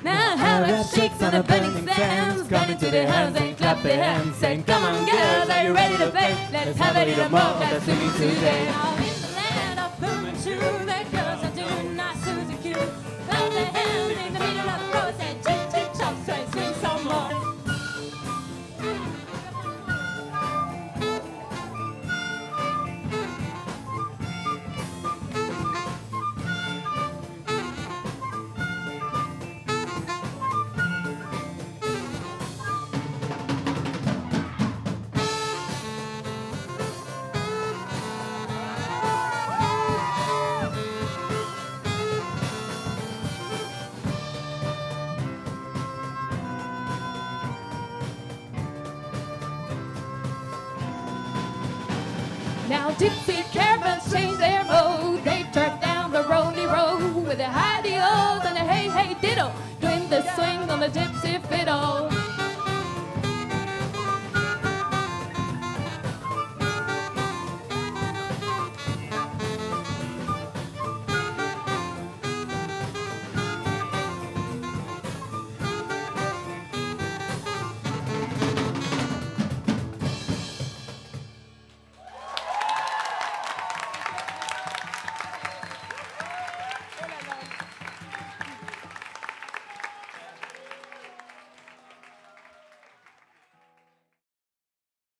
Now Arab sheiks on the burning sands coming to their house and clap their hands, saying, "Come on, girls, are you ready to play? Let's have a little more of that swinging today." Now in the land of Fu Manchu, the girls are doing nice Susie Q. Clap their hands in the middle of the road, and chip chip chop, swing swing some more. Now gypsy caravans change their mode. They track down the rolly road with their high-de-ohs and their hey-hey diddle, doing the swing on the gypsy fiddle.